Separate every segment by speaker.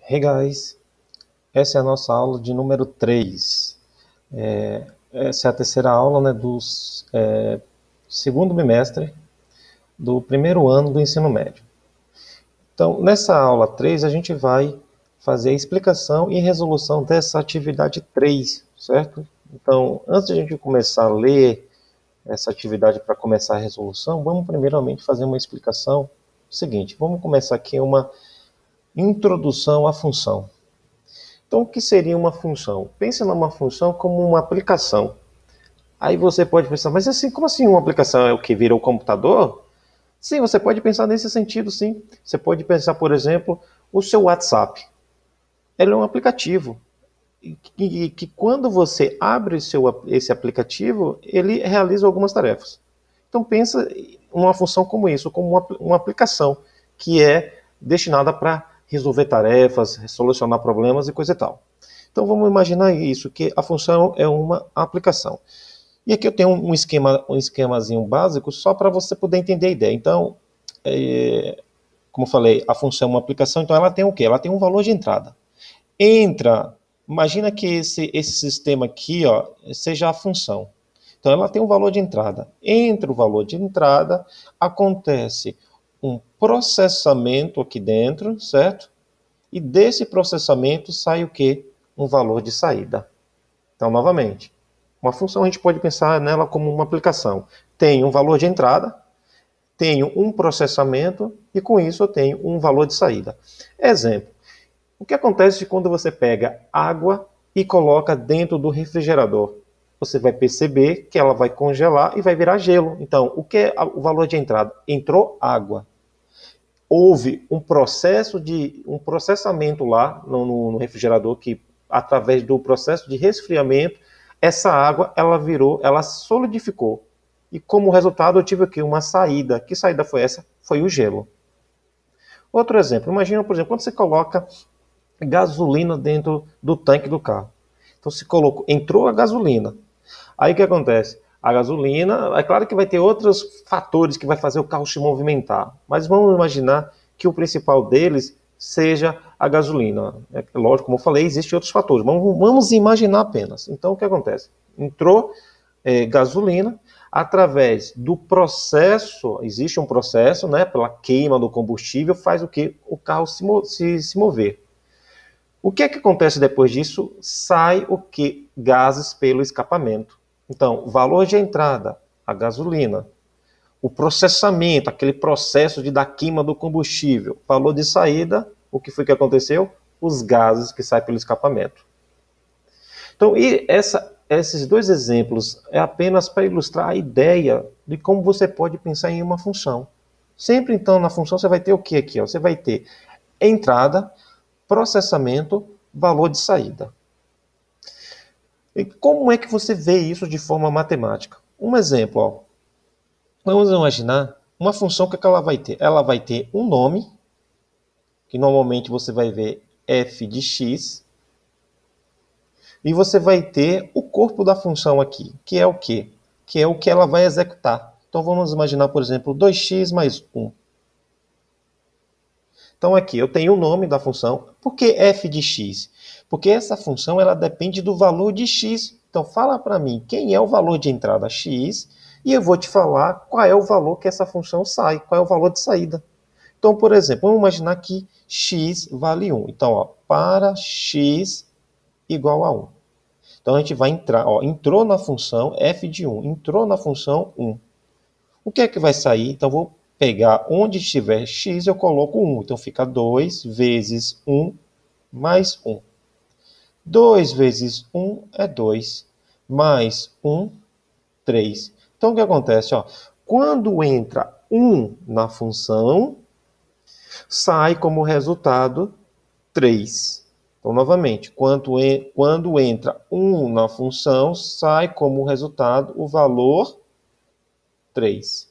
Speaker 1: Hey guys, essa é a nossa aula de número 3. Essa é a terceira aula, né, do segundo bimestre do primeiro ano do ensino médio. Então, nessa aula 3, a gente vai fazer a explicação e resolução dessa atividade 3, certo? Então, antes de a gente começar a ler essa atividade para começar a resolução, vamos primeiramente fazer uma explicação seguinte. Vamos começar aqui uma introdução à função. Então, o que seria uma função? Pense numa função como uma aplicação. Aí você pode pensar, mas assim, como assim uma aplicação é o que vira o computador? Sim, você pode pensar nesse sentido, sim. Você pode pensar, por exemplo, o seu WhatsApp. Ele é um aplicativo. Que quando você abre esse aplicativo, ele realiza algumas tarefas. Então pensa uma função como isso, como uma aplicação que é destinada para resolver tarefas, solucionar problemas e coisa e tal. Então vamos imaginar isso, que a função é uma aplicação. E aqui eu tenho um esquemazinho básico só para você poder entender a ideia. Então, como eu falei, a função é uma aplicação, então ela tem o quê? Ela tem um valor de entrada. Imagina que esse sistema aqui, ó, seja a função. Então ela tem um valor de entrada. Entre o valor de entrada, acontece um processamento aqui dentro, certo? E desse processamento sai o quê? Um valor de saída. Então, novamente, uma função a gente pode pensar nela como uma aplicação. Tem um valor de entrada, tenho um processamento e com isso eu tenho um valor de saída. Exemplo, o que acontece quando você pega água e coloca dentro do refrigerador? Você vai perceber que ela vai congelar e vai virar gelo. Então, o que é o valor de entrada? Entrou água. Houve um processamento lá no refrigerador que, através do processo de resfriamento, essa água ela solidificou. E como resultado eu tive aqui uma saída. Que saída foi essa? Foi o gelo. Outro exemplo, imagina, por exemplo, quando você coloca gasolina dentro do tanque do carro. Então se colocou, entrou a gasolina. Aí o que acontece? A gasolina, é claro que vai ter outros fatores que vai fazer o carro se movimentar, mas vamos imaginar que o principal deles seja a gasolina. É lógico, como eu falei, existem outros fatores. Vamos imaginar apenas. Então o que acontece? Entrou gasolina, através do processo, existe um processo, né, pela queima do combustível, faz o que? O carro se mover. O que é que acontece depois disso? Sai o que? Gases pelo escapamento. Então, valor de entrada, a gasolina. O processamento, aquele processo de dar queima do combustível. Valor de saída, o que foi que aconteceu? Os gases que saem pelo escapamento. Então, esses dois exemplos é apenas para ilustrar a ideia de como você pode pensar em uma função. Sempre, então, na função você vai ter o que aqui? Ó? Você vai ter entrada, processamento, valor de saída. E como é que você vê isso de forma matemática? Um exemplo, ó. Vamos imaginar uma função que ela vai ter. Ela vai ter um nome, que normalmente você vai ver f de x, e você vai ter o corpo da função aqui, que é o quê? Que é o que ela vai executar. Então vamos imaginar, por exemplo, 2x mais 1. Então aqui eu tenho o nome da função. Por que f de x? Porque essa função ela depende do valor de x. Então fala para mim quem é o valor de entrada x e eu vou te falar qual é o valor que essa função sai, qual é o valor de saída. Então, por exemplo, vamos imaginar que x vale 1. Então, ó, para x igual a 1. Então a gente vai entrar, ó, entrou na função f de 1, entrou na função 1. O que é que vai sair? Então vou pegar onde estiver x, eu coloco 1. Então fica 2 vezes 1 mais 1. 2 vezes 1 é 2. Mais 1, 3. Então o que acontece? Ó, quando entra 1 na função, sai como resultado 3. Então, novamente, quando entra 1 na função, sai como resultado o valor 3.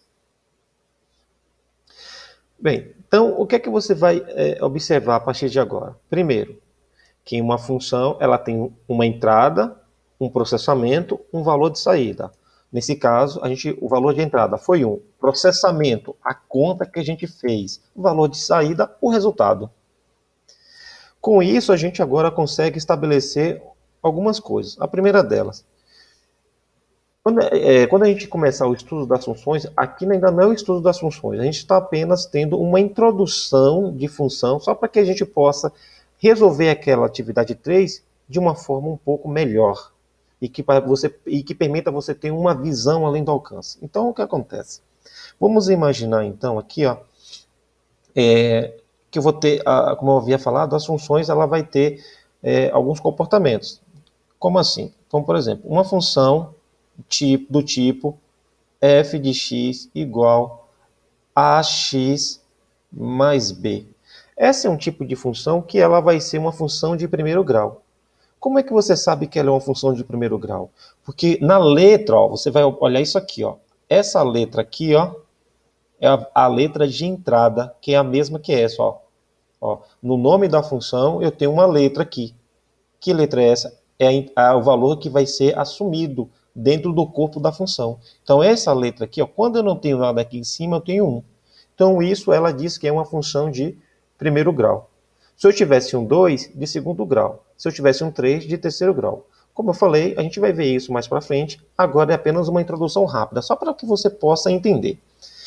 Speaker 1: Bem, então o que é que você vai observar a partir de agora? Primeiro, que uma função ela tem uma entrada, um processamento, um valor de saída. Nesse caso, o valor de entrada foi 1. Processamento, a conta que a gente fez. O valor de saída, o resultado. Com isso, a gente agora consegue estabelecer algumas coisas. A primeira delas, quando a gente começar o estudo das funções, aqui ainda não é o estudo das funções, a gente está apenas tendo uma introdução de função, só para que a gente possa resolver aquela atividade 3 de uma forma um pouco melhor e que permita você ter uma visão além do alcance. Então, o que acontece? Vamos imaginar, então, aqui, ó, que eu vou ter, como eu havia falado, as funções ela vai ter alguns comportamentos. Como assim? Então, por exemplo, uma função do tipo f de x igual a x mais b. Essa é um tipo de função que ela vai ser uma função de primeiro grau. Como é que você sabe que ela é uma função de primeiro grau? Porque na letra, ó, você vai olhar isso aqui, ó. Essa letra aqui, ó, é a letra de entrada, que é a mesma que essa, ó. Ó. No nome da função, eu tenho uma letra aqui. Que letra é essa? É o valor que vai ser assumido dentro do corpo da função. Então, essa letra aqui, ó, quando eu não tenho nada aqui em cima, eu tenho 1. Então, isso ela diz que é uma função de primeiro grau. Se eu tivesse um 2, de segundo grau. Se eu tivesse um 3, de terceiro grau. Como eu falei, a gente vai ver isso mais para frente. Agora é apenas uma introdução rápida, só para que você possa entender.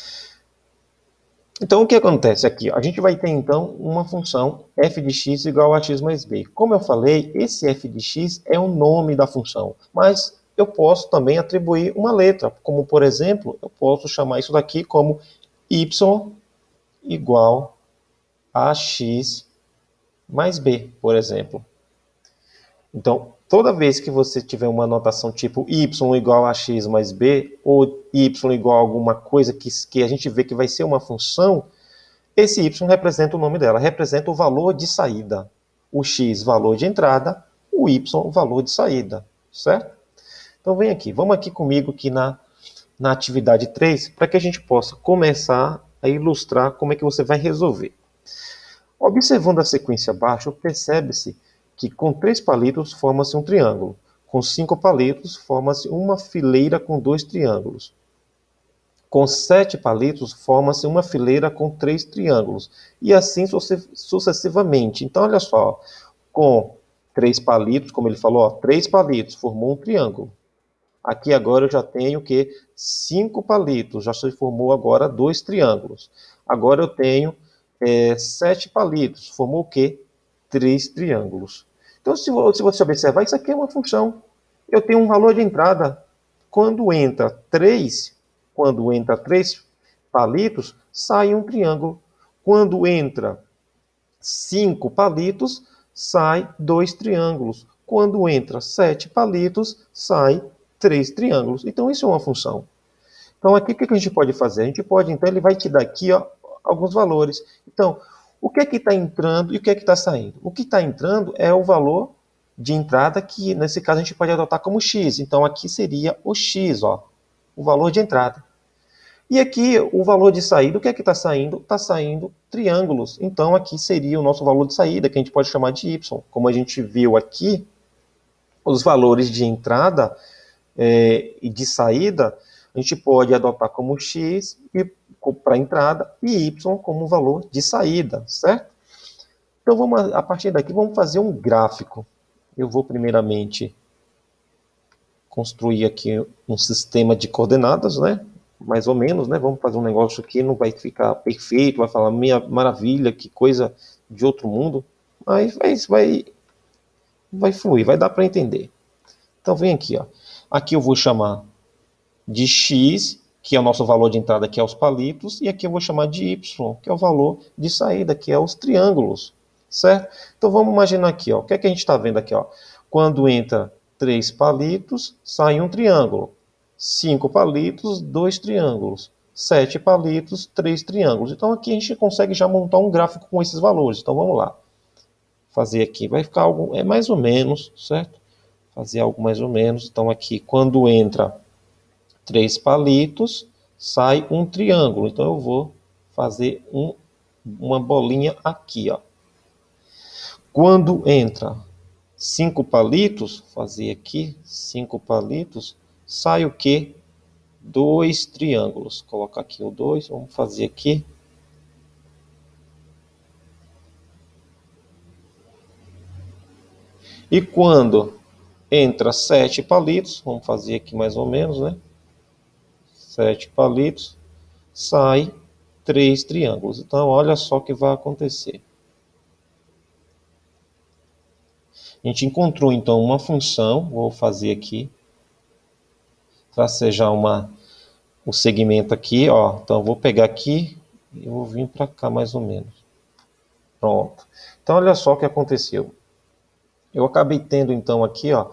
Speaker 1: Então, o que acontece aqui? A gente vai ter, então, uma função f de x igual a x mais b. Como eu falei, esse f de x é o nome da função, mas eu posso também atribuir uma letra, como, por exemplo, eu posso chamar isso daqui como y igual a x mais b, por exemplo. Então, toda vez que você tiver uma notação tipo y igual a x mais b, ou y igual a alguma coisa que a gente vê que vai ser uma função, esse y representa o nome dela, representa o valor de saída. O x, valor de entrada, o y, valor de saída, certo? Então vem aqui, vamos aqui comigo aqui na atividade 3, para que a gente possa começar a ilustrar como é que você vai resolver. Observando a sequência abaixo, percebe-se que com 3 palitos forma-se um triângulo. Com 5 palitos forma-se uma fileira com 2 triângulos. Com 7 palitos, forma-se uma fileira com 3 triângulos. E assim sucessivamente. Então, olha só. Com 3 palitos, como ele falou, ó, 3 palitos formou um triângulo. Aqui agora eu já tenho o quê? 5 palitos. Já se formou agora 2 triângulos. Agora eu tenho 7 palitos. Formou o quê? 3 triângulos. Então, se você observar, isso aqui é uma função. Eu tenho um valor de entrada. Quando entra 3 palitos, sai um triângulo. Quando entra 5 palitos, sai 2 triângulos. Quando entra 7 palitos, sai 3 triângulos. Então, isso é uma função. Então, aqui o que a gente pode fazer? A gente pode, então, ele vai te dar aqui ó, alguns valores. Então, o que é que está entrando e o que é que está saindo? O que está entrando é o valor de entrada, que nesse caso a gente pode adotar como x. Então, aqui seria o x, ó, o valor de entrada. E aqui, o valor de saída, o que é que está saindo? Está saindo triângulos. Então, aqui seria o nosso valor de saída, que a gente pode chamar de y. Como a gente viu aqui, os valores de entrada e de saída, a gente pode adotar como x para entrada e y como valor de saída, certo? Então, a partir daqui, vamos fazer um gráfico. Eu vou, primeiramente, construir aqui um sistema de coordenadas, né? Mais ou menos, né? Vamos fazer um negócio que não vai ficar perfeito, vai falar, minha maravilha, que coisa de outro mundo, mas vai fluir, vai dar para entender. Então vem aqui, ó. Aqui eu vou chamar de x, que é o nosso valor de entrada, que é os palitos, e aqui eu vou chamar de y, que é o valor de saída, que é os triângulos, certo? Então vamos imaginar aqui, ó. O que é que a gente está vendo aqui, ó? Quando entra 3 palitos, sai um triângulo. 5 palitos, 2 triângulos. 7 palitos, 3 triângulos. Então aqui a gente consegue já montar um gráfico com esses valores. Então vamos lá. Fazer aqui, vai ficar algo, mais ou menos, certo? Fazer algo mais ou menos. Então aqui, quando entra 3 palitos, sai um triângulo. Então eu vou fazer uma bolinha aqui, ó. Quando entra 5 palitos, fazer aqui 5 palitos, sai o quê? 2 triângulos. Colocar aqui o 2, vamos fazer aqui. E quando entra 7 palitos, vamos fazer aqui mais ou menos, né? 7 palitos, sai 3 triângulos. Então, olha só o que vai acontecer. A gente encontrou, então, uma função, vou fazer aqui, tracejar o segmento aqui, ó. Então, eu vou pegar aqui e vou vir para cá mais ou menos. Pronto. Então, olha só o que aconteceu. Eu acabei tendo, então, aqui, ó,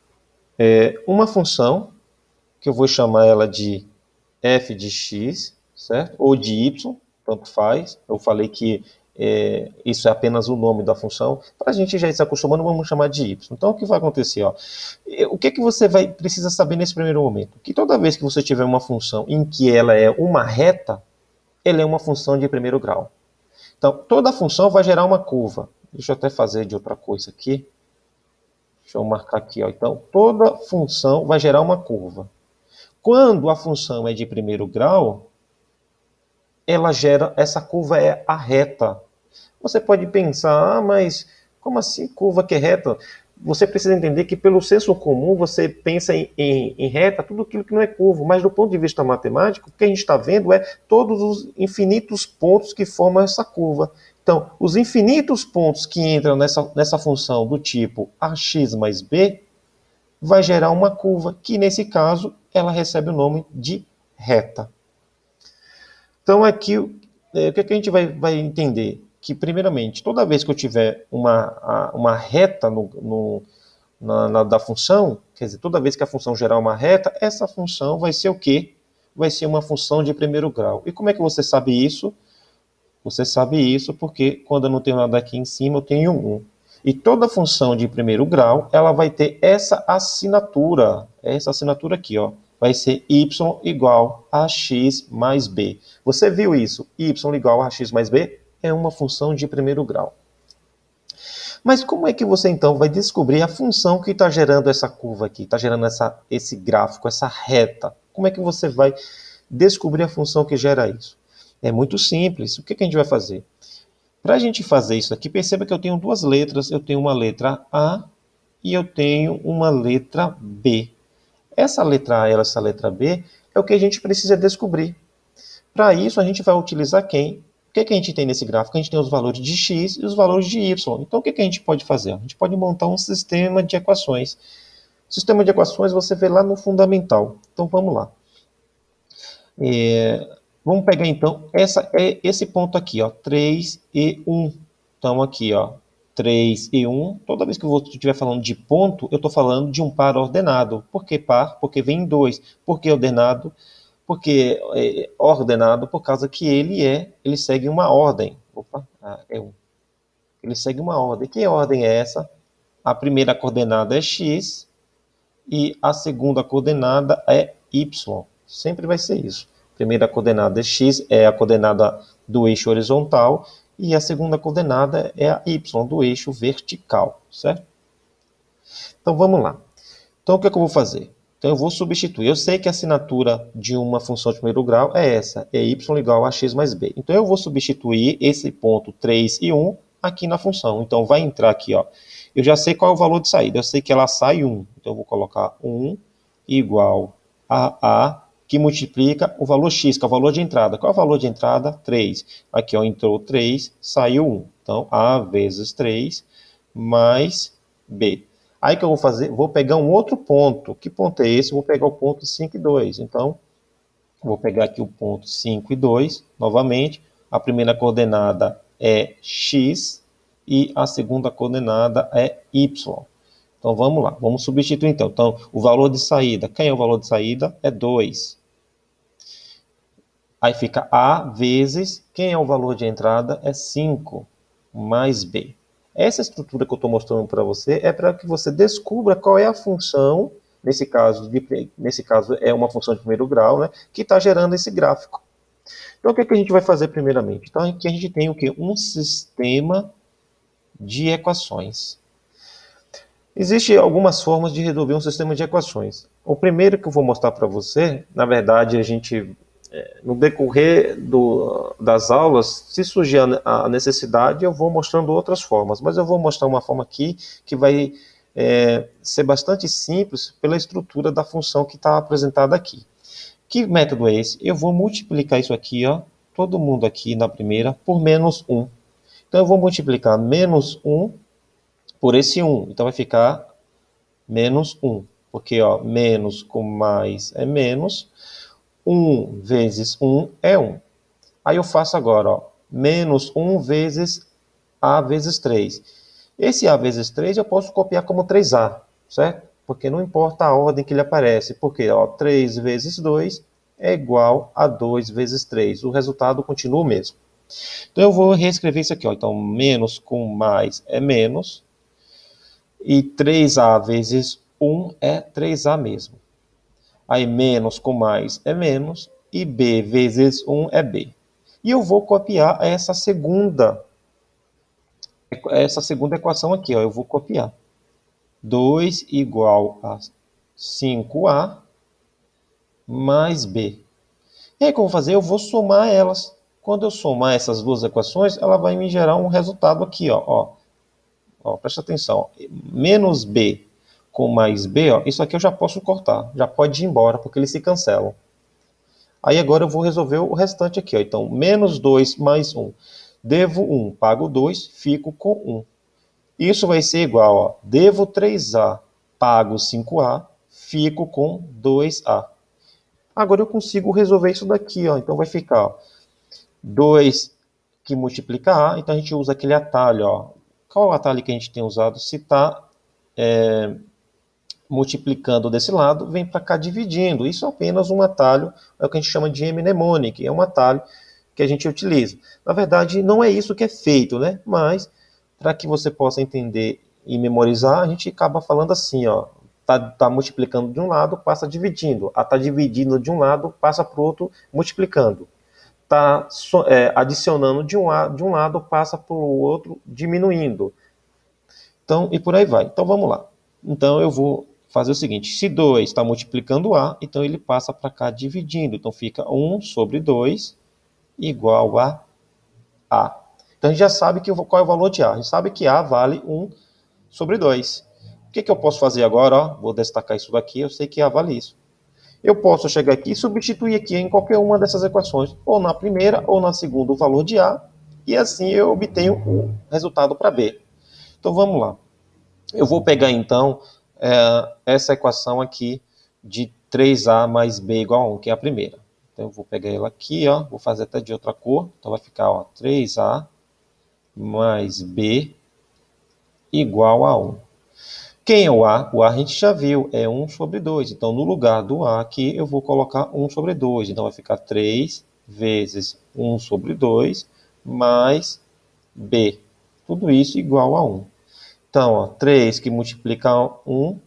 Speaker 1: uma função, que eu vou chamar ela de f de x, certo? Ou de y, tanto faz. Eu falei que isso é apenas o nome da função. Para a gente já ir se acostumando, vamos chamar de y. Então, o que vai acontecer? Ó? O que você precisa saber nesse primeiro momento? Que toda vez que você tiver uma função em que ela é uma reta, ela é uma função de primeiro grau. Então, toda função vai gerar uma curva. Deixa eu até fazer de outra coisa aqui. Deixa eu marcar aqui. Ó. Então, toda função vai gerar uma curva. Quando a função é de primeiro grau, ela gera, essa curva é a reta. Você pode pensar, mas como assim curva que é reta? Você precisa entender que pelo senso comum você pensa em reta, tudo aquilo que não é curvo, mas do ponto de vista matemático, o que a gente está vendo é todos os infinitos pontos que formam essa curva. Então, os infinitos pontos que entram nessa função do tipo ax mais b, vai gerar uma curva, que nesse caso ela recebe o nome de reta. Então aqui, o que a gente vai entender? Que primeiramente, toda vez que eu tiver uma reta da função, quer dizer, toda vez que a função gerar uma reta, essa função vai ser o quê? Vai ser uma função de primeiro grau. E como é que você sabe isso? Você sabe isso porque quando eu não tenho nada aqui em cima, eu tenho 1. E toda função de primeiro grau, ela vai ter essa assinatura aqui, ó. Vai ser y igual a x mais b. Você viu isso? Y igual a x mais b é uma função de primeiro grau. Mas como é que você, então, vai descobrir a função que está gerando essa curva aqui, está gerando esse gráfico, essa reta? Como é que você vai descobrir a função que gera isso? É muito simples. O que a gente vai fazer? Para a gente fazer isso aqui, perceba que eu tenho duas letras. Eu tenho uma letra A e eu tenho uma letra B. Essa letra A e essa letra B é o que a gente precisa descobrir. Para isso, a gente vai utilizar quem? O que a gente tem nesse gráfico? A gente tem os valores de x e os valores de y. Então, o que a gente pode fazer? A gente pode montar um sistema de equações. Sistema de equações você vê lá no fundamental. Então, vamos lá. Vamos pegar, então, esse ponto aqui, ó, 3 e 1. Então, aqui, ó, 3 e 1. Toda vez que eu estiver falando de ponto, eu estou falando de um par ordenado. Por que par? Porque vem em 2. Por que ordenado? Porque é ordenado por causa que ele segue uma ordem. Opa, é 1. Ele segue uma ordem. Que ordem é essa? A primeira coordenada é x e a segunda coordenada é y. Sempre vai ser isso. A primeira coordenada é x, é a coordenada do eixo horizontal, e a segunda coordenada é a y, do eixo vertical, certo? Então, vamos lá. Então, o que eu vou fazer? Então, eu vou substituir. Eu sei que a assinatura de uma função de primeiro grau é essa, é y igual a x mais b. Então, eu vou substituir esse ponto 3 e 1 aqui na função. Então, vai entrar aqui, ó. Eu já sei qual é o valor de saída. Eu sei que ela sai 1. Então, eu vou colocar 1 igual a que multiplica o valor x, que é o valor de entrada. Qual é o valor de entrada? 3. Aqui, ó, entrou 3, saiu 1. Então, A vezes 3 mais B. Aí, o que eu vou fazer? Vou pegar um outro ponto. Que ponto é esse? Eu vou pegar o ponto 5 e 2. Então, vou pegar aqui o ponto 5 e 2, novamente. A primeira coordenada é x e a segunda coordenada é y. Então, vamos lá. Vamos substituir, então. Então, o valor de saída. Quem é o valor de saída? É 2. Aí fica A vezes... Quem é o valor de entrada? É 5 mais B. Essa estrutura que eu estou mostrando para você é para que você descubra qual é a função, nesse caso é uma função de primeiro grau, né, que está gerando esse gráfico. Então, o que a gente vai fazer primeiramente? Então, aqui a gente tem o quê? Um sistema de equações. Existem algumas formas de resolver um sistema de equações. O primeiro que eu vou mostrar para você, na verdade, no decorrer das aulas, se surgir a necessidade, eu vou mostrando outras formas. Mas eu vou mostrar uma forma aqui que vai ser bastante simples pela estrutura da função que está apresentada aqui. Que método é esse? Eu vou multiplicar isso aqui, ó, todo mundo aqui na primeira, por menos 1. Então, eu vou multiplicar menos 1 por esse 1. Então, vai ficar menos 1. Porque, ó, menos com mais é menos. 1 vezes 1 é 1. Aí eu faço agora, ó, menos 1 vezes A vezes 3. Esse A vezes 3 eu posso copiar como 3A, certo? Porque não importa a ordem que ele aparece. Porque, ó, 3 vezes 2 é igual a 2 vezes 3. O resultado continua o mesmo. Então, eu vou reescrever isso aqui, ó. Então, menos com mais é menos. E 3A vezes 1 é 3A mesmo. Aí, menos com mais é menos. E B vezes 1 é B. E eu vou copiar essa segunda equação aqui, ó. Eu vou copiar. 2 igual a 5A mais B. E aí, o que eu vou fazer? Eu vou somar elas. Quando eu somar essas duas equações, ela vai me gerar um resultado aqui, ó. Ó, presta atenção. Ó. Menos B com mais B, ó, isso aqui eu já posso cortar. Já pode ir embora, porque eles se cancelam. Aí agora eu vou resolver o restante aqui, ó. Então, menos 2 mais 1. Devo 1, pago 2, fico com 1. Isso vai ser igual, ó. Devo 3A, pago 5A, fico com 2A. Agora eu consigo resolver isso daqui, ó. Então vai ficar, ó, 2 que multiplica A, então a gente usa aquele atalho, ó. Qual é o atalho que a gente tem usado? Se está multiplicando desse lado, vem para cá dividindo. Isso é apenas um atalho, é o que a gente chama de mnemonic, é um atalho que a gente utiliza. Na verdade, não é isso que é feito, né? Mas, para que você possa entender e memorizar, a gente acaba falando assim, ó. Tá multiplicando de um lado, passa dividindo. Tá dividindo de um lado, passa para o outro, multiplicando. Está adicionando de um lado, passa para o outro, diminuindo. Então, e por aí vai. Então, vamos lá. Então, eu vou fazer o seguinte. Se 2 está multiplicando A, então ele passa para cá dividindo. Então, fica 1 sobre 2 igual a A. Então, a gente já sabe qual é o valor de A. A gente sabe que A vale 1 sobre 2. O que eu posso fazer agora? Ó, vou destacar isso daqui. Eu sei que A vale isso. Eu posso chegar aqui e substituir aqui em qualquer uma dessas equações, ou na primeira ou na segunda, o valor de A, e assim eu obtenho o resultado para B. Então vamos lá. Eu vou pegar então essa equação aqui de 3A mais B igual a 1, que é a primeira. Então eu vou pegar ela aqui, ó, vou fazer até de outra cor, então vai ficar, ó, 3A mais B igual a 1. Quem é o A? O A a gente já viu, é 1 sobre 2. Então, no lugar do A aqui, eu vou colocar 1 sobre 2. Então, vai ficar 3 vezes 1 sobre 2 mais B. Tudo isso igual a 1. Então, ó, 3 que multiplica 1,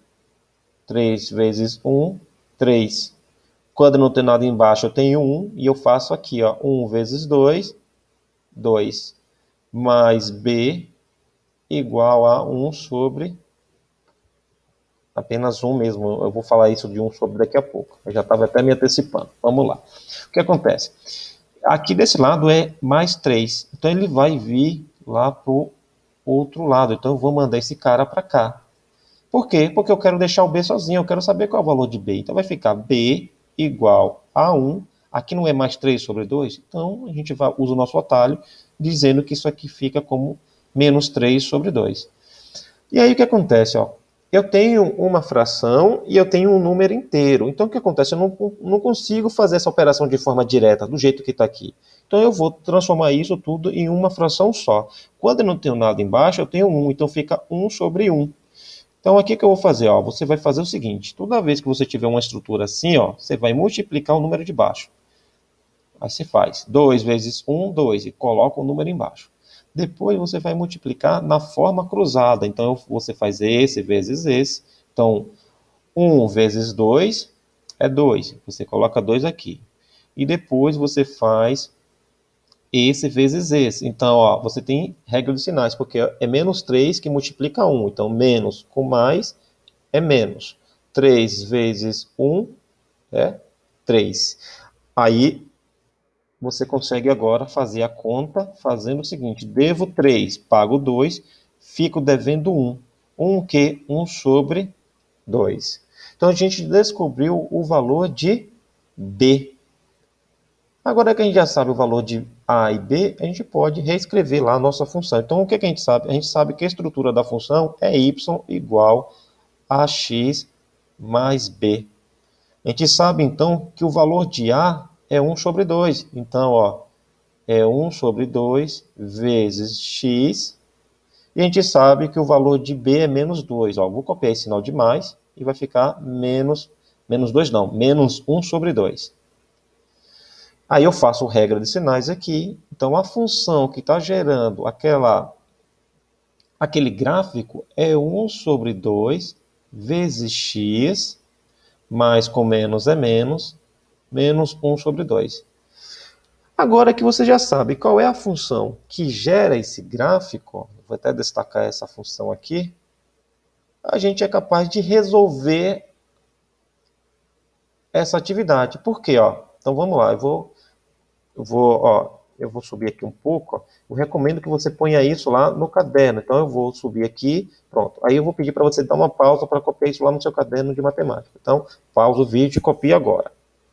Speaker 1: 3 vezes 1, 3. Quando não tem nada embaixo, eu tenho 1, e eu faço aqui, ó, 1 vezes 2, 2, mais B igual a 1 sobre apenas 1 mesmo. Eu vou falar isso de 1 sobre daqui a pouco. Eu já estava até me antecipando. Vamos lá. O que acontece? Aqui desse lado é mais 3. Então, ele vai vir lá para o outro lado. Então, eu vou mandar esse cara para cá. Por quê? Porque eu quero deixar o B sozinho. Eu quero saber qual é o valor de B. Então, vai ficar B igual a 1. Aqui não é mais 3 sobre 2. Então, a gente usa o nosso atalho, dizendo que isso aqui fica como menos 3 sobre 2. E aí, o que acontece? Ó? Eu tenho uma fração e eu tenho um número inteiro. Então, o que acontece? Eu não consigo fazer essa operação de forma direta, do jeito que está aqui. Então, eu vou transformar isso tudo em uma fração só. Quando eu não tenho nada embaixo, eu tenho 1. Então, fica 1 sobre 1. Então, aqui que eu vou fazer? Ó, você vai fazer o seguinte. Toda vez que você tiver uma estrutura assim, ó, você vai multiplicar o número de baixo. Aí você faz 2 vezes 1, 2, e coloca o número embaixo. Depois você vai multiplicar na forma cruzada. Então, você faz esse vezes esse. Então, 1 vezes 2 é 2. Você coloca 2 aqui. E depois você faz esse vezes esse. Então, ó, você tem regra dos sinais, porque é menos 3 que multiplica 1. Então, menos com mais é menos. 3 vezes 1 é 3. Aí, você consegue agora fazer a conta fazendo o seguinte. Devo 3, pago 2, fico devendo 1. 1 que 1 sobre 2. Então, a gente descobriu o valor de B. Agora que a gente já sabe o valor de A e B, a gente pode reescrever lá a nossa função. Então, o que a gente sabe? A gente sabe que a estrutura da função é y igual a x mais b. A gente sabe, então, que o valor de A é 1 sobre 2. Então, ó, é 1 sobre 2 vezes x. E a gente sabe que o valor de B é menos 2. Ó, vou copiar esse sinal de mais e vai ficar menos 2 não, menos 1 sobre 2. Aí eu faço regra de sinais aqui. Então, a função que está gerando aquele gráfico é 1 sobre 2 vezes x, mais com menos é menos 1 sobre 2. Agora que você já sabe qual é a função que gera esse gráfico, vou até destacar essa função aqui, a gente é capaz de resolver essa atividade. Por quê? Ó? Então vamos lá, eu vou subir aqui um pouco. Ó. Eu recomendo que você ponha isso lá no caderno. Então eu vou subir aqui, pronto. Aí eu vou pedir para você dar uma pausa para copiar isso lá no seu caderno de matemática. Então, pausa o vídeo e copia agora.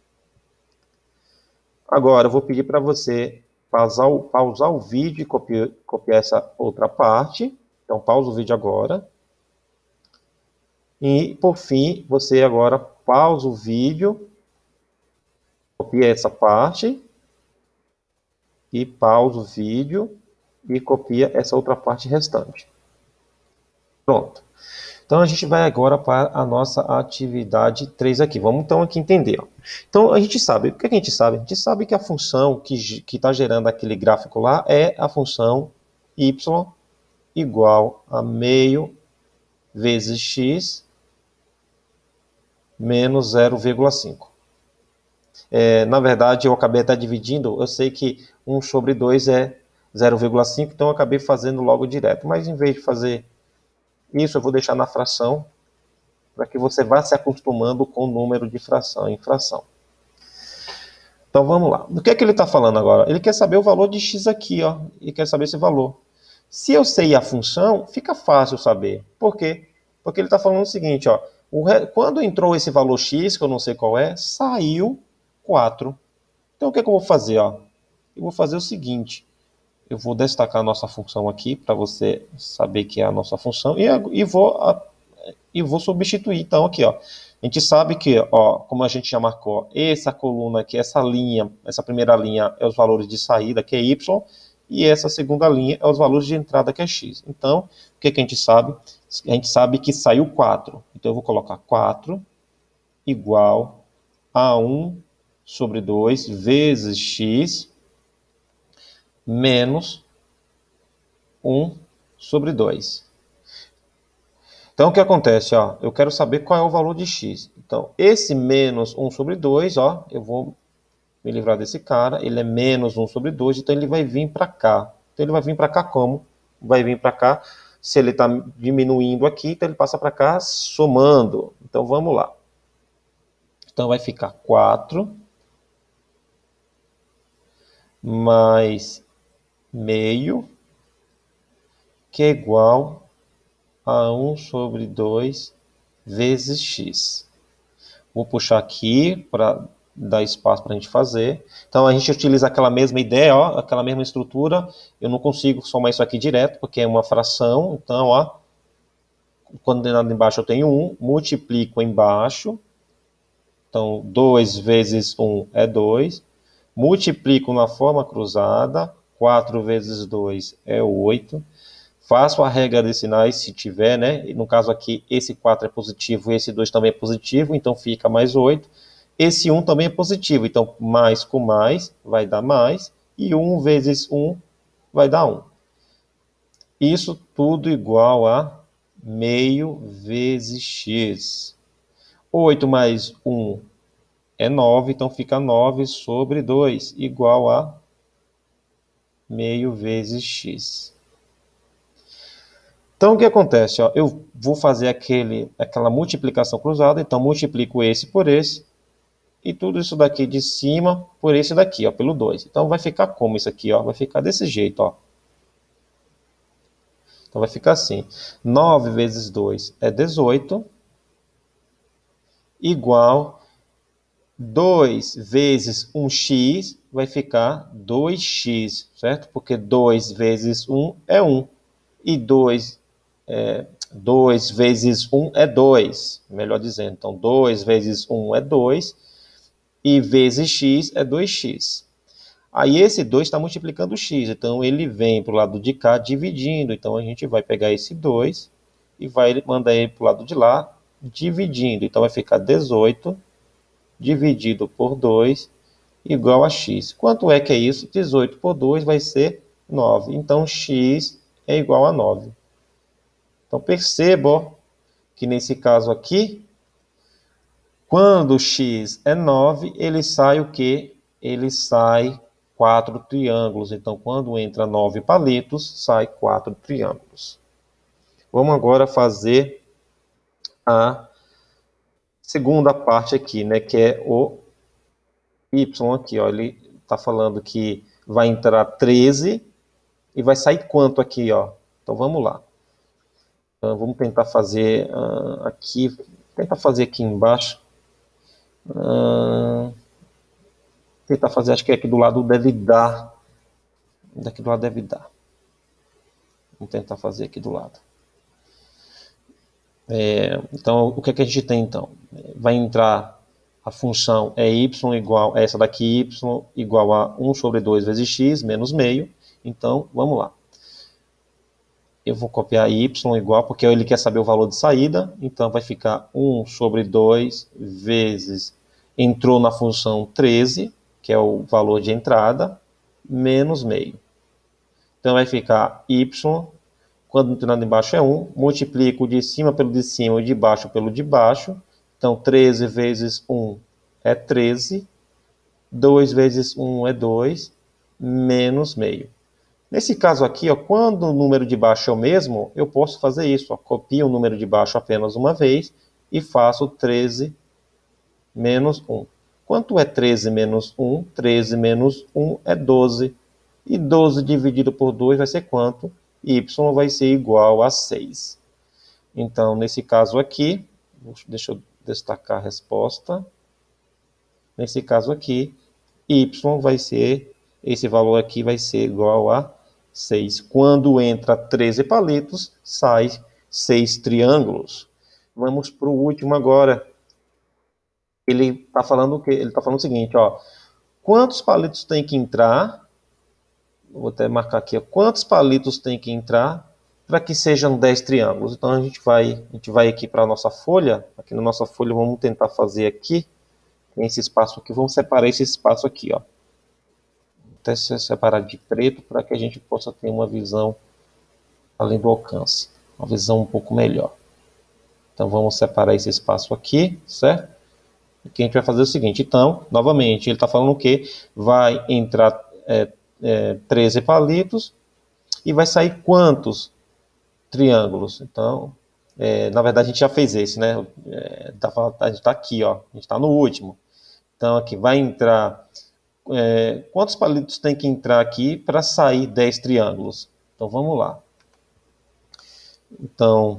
Speaker 1: Agora eu vou pedir para você pausar o vídeo e copiar essa outra parte. Então, pausa o vídeo agora. E, por fim, você agora pausa o vídeo, copia essa parte. E pausa o vídeo e copia essa outra parte restante. Pronto. Então, a gente vai agora para a nossa atividade 3 aqui. Vamos então aqui entender. Ó. Então, a gente sabe. O que a gente sabe? A gente sabe que a função que está gerando aquele gráfico lá é a função y igual a meio vezes x menos 0,5. Na verdade, eu acabei até dividindo. Eu sei que 1 sobre 2 é 0,5, então eu acabei fazendo logo direto. Mas em vez de fazer isso, eu vou deixar na fração, para que você vá se acostumando com o número de fração em fração. Então vamos lá. O que é que ele está falando agora? Ele quer saber o valor de x aqui, ó. Ele quer saber esse valor. Se eu sei a função, fica fácil saber. Por quê? Porque ele está falando o seguinte, ó. Quando entrou esse valor x, que eu não sei qual é, saiu 4. Então o que é que eu vou fazer? Ó? Eu vou fazer o seguinte. Eu vou destacar a nossa função aqui, para você saber que é a nossa função. E vou substituir, então, aqui, ó. A gente sabe que, ó, como a gente já marcou, essa coluna aqui, essa linha, essa primeira linha é os valores de saída, que é y, e essa segunda linha é os valores de entrada, que é x. Então, o que a gente sabe? A gente sabe que saiu 4. Então, eu vou colocar 4 igual a 1 sobre 2 vezes x menos 1 sobre 2. Então, o que acontece? Ó, eu quero saber qual é o valor de x. Então, esse menos 1 sobre 2, ó, eu vou me livrar desse cara. Ele é menos 1 sobre 2, então ele vai vir para cá. Então, ele vai vir para cá como? Vai vir para cá. Se ele está diminuindo aqui, então ele passa para cá somando. Então, vamos lá. Então, vai ficar 4 mais meio, que é igual a 1 sobre 2 vezes x. Vou puxar aqui para dar espaço para a gente fazer. Então, a gente utiliza aquela mesma ideia, ó, aquela mesma estrutura. Eu não consigo somar isso aqui direto, porque é uma fração. Então, ó, quando embaixo eu tenho 1, multiplico embaixo. Então, 2 vezes 1 é 2. Multiplico na forma cruzada. 4 vezes 2 é 8. Faço a regra de sinais se tiver, né? No caso aqui, esse 4 é positivo e esse 2 também é positivo, então fica mais 8. Esse 1 também é positivo, então mais com mais vai dar mais. E 1 vezes 1 vai dar 1. Isso tudo igual a meio vezes x. 8 mais 1 é 9, então fica 9 sobre 2, igual a meio vezes x. Então, o que acontece? Ó, eu vou fazer aquela multiplicação cruzada, então multiplico esse por esse, e tudo isso daqui de cima por esse daqui, ó, pelo 2. Então, vai ficar como isso aqui? Ó? Vai ficar desse jeito. Ó. Então vai ficar assim, 9 vezes 2 é 18, igual 2 vezes 1x vai ficar 2x, certo? Porque 2 vezes 1 é 1. E 2 vezes 1 é 2, melhor dizendo. Então, 2 vezes 1 é 2 e vezes x é 2x. Aí esse 2 está multiplicando o x, então ele vem para o lado de cá dividindo. Então a gente vai pegar esse 2 e vai mandar ele para o lado de lá dividindo. Então vai ficar 18 dividido por 2 igual a x. Quanto é que é isso? 18 por 2 vai ser 9. Então x é igual a 9. Então perceba que nesse caso aqui, quando x é 9, ele sai o quê? Ele sai 4 triângulos. Então, quando entra 9 palitos, sai 4 triângulos. Vamos agora fazer a segunda parte aqui, né? Que é o y aqui, ó. Ele está falando que vai entrar 13 e vai sair quanto aqui, ó? Então, vamos lá. Então, vamos tentar fazer aqui. Tentar fazer aqui embaixo. Tentar fazer, acho que aqui do lado deve dar. Daqui do lado deve dar. Vamos tentar fazer aqui do lado. Então, o que é que a gente tem então? Vai entrar a função é y igual a essa daqui, y igual a 1 sobre 2 vezes x menos meio. Então, vamos lá. Eu vou copiar y igual, porque ele quer saber o valor de saída. Então, vai ficar 1 sobre 2 vezes, entrou na função 13, que é o valor de entrada, menos meio. Então, vai ficar y, quando entrando embaixo é 1, multiplico o de cima pelo de cima e o de baixo pelo de baixo. Então, 13 vezes 1 é 13, 2 vezes 1 é 2, menos meio. Nesse caso aqui, ó, quando o número de baixo é o mesmo, eu posso fazer isso. Ó, copio o número de baixo apenas uma vez e faço 13 menos 1. Quanto é 13 menos 1? 13 menos 1 é 12. E 12 dividido por 2 vai ser quanto? Y vai ser igual a 6. Então, nesse caso aqui, deixa eu destacar a resposta. Nesse caso aqui, y vai ser, esse valor aqui vai ser igual a 6. Quando entra 13 palitos, sai 6 triângulos. Vamos para o último agora. Ele está falando o quê? Ele está falando o seguinte, ó. Quantos palitos tem que entrar? Vou até marcar aqui, ó. Quantos palitos tem que entrar para que sejam 10 triângulos? Então a gente vai aqui para a nossa folha. Aqui na nossa folha vamos tentar fazer aqui. Tem esse espaço aqui, vamos separar esse espaço aqui, ó. Até separar de preto para que a gente possa ter uma visão além do alcance. Uma visão um pouco melhor. Então vamos separar esse espaço aqui, certo? E que a gente vai fazer o seguinte, então, novamente, ele está falando o quê? Vai entrar 13 palitos e vai sair quantos triângulos? Então, na verdade a gente já fez esse, né? A gente está aqui, ó. A gente está no último. Então aqui vai entrar, quantos palitos tem que entrar aqui para sair 10 triângulos? Então vamos lá. Então,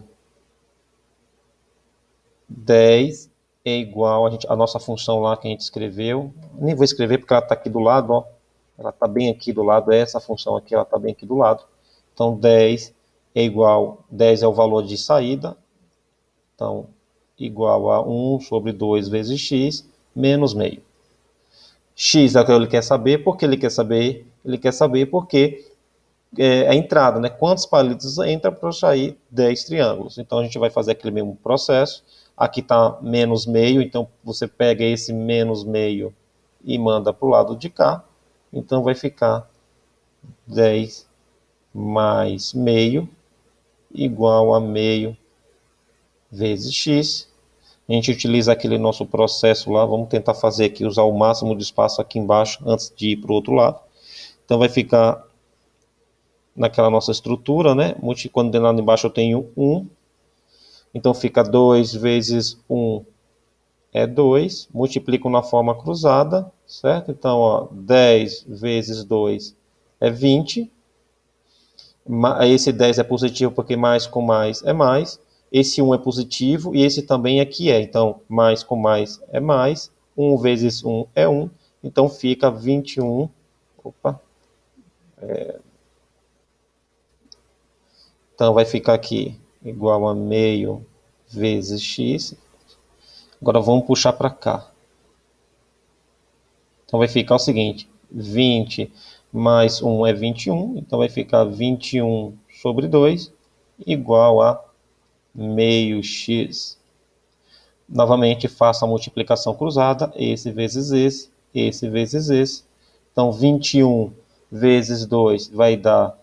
Speaker 1: 10 é igual a nossa função lá que a gente escreveu. Nem vou escrever porque ela está aqui do lado, ó. Ela está bem aqui do lado, essa função aqui, ela está bem aqui do lado. Então, 10 é igual, 10 é o valor de saída. Então, igual a 1 sobre 2 vezes x, menos meio. X é o que ele quer saber. Por que ele quer saber? Ele quer saber porque a entrada, né? Quantos palitos entra para sair 10 triângulos. Então, a gente vai fazer aquele mesmo processo. Aqui está menos meio, então você pega esse menos meio e manda para o lado de cá. Então vai ficar 10 mais meio igual a meio vezes x. A gente utiliza aquele nosso processo lá, vamos tentar fazer aqui, usar o máximo de espaço aqui embaixo antes de ir para o outro lado. Então vai ficar naquela nossa estrutura, né? Quando lá embaixo eu tenho 1. Então fica 2 vezes 1 é 2. Multiplico na forma cruzada, certo? Então, ó, 10 vezes 2 é 20. Esse 10 é positivo porque mais com mais é mais. Esse 1 é positivo e esse também aqui é. Então, mais com mais é mais. 1 vezes 1 é 1. Então, fica 21. Opa. Então, vai ficar aqui igual a meio vezes x. Agora, vamos puxar para cá. Então, vai ficar o seguinte. 20 mais 1 é 21. Então, vai ficar 21 sobre 2 igual a meio x. Novamente, faço a multiplicação cruzada, esse vezes esse vezes esse. Então, 21 vezes 2 vai dar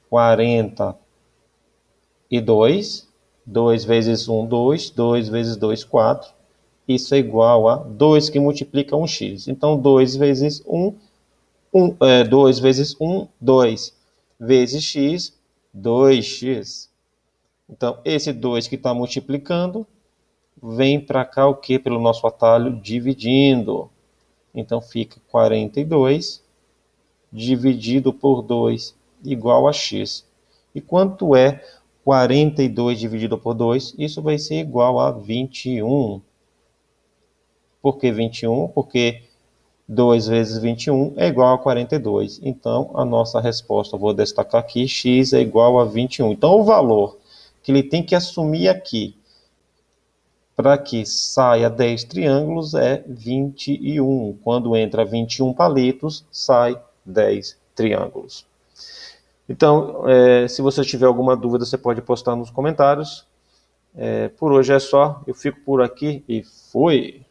Speaker 1: 42. 2 vezes 1, 2. 2 vezes 2, 4. Isso é igual a 2 que multiplica 1x. Então, 2 vezes 1, 2 vezes 1, 2. Vezes x, 2x. Então, esse 2 que está multiplicando, vem para cá o que? Pelo nosso atalho, dividindo. Então, fica 42 dividido por 2 igual a x. E quanto é 42 dividido por 2? Isso vai ser igual a 21. Por que 21? Porque 2 vezes 21 é igual a 42. Então, a nossa resposta, vou destacar aqui, x é igual a 21. Então, o valor que ele tem que assumir aqui para que saia 10 triângulos é 21. Quando entra 21 palitos, sai 10 triângulos. Então, se você tiver alguma dúvida, você pode postar nos comentários. Por hoje é só, eu fico por aqui e fui!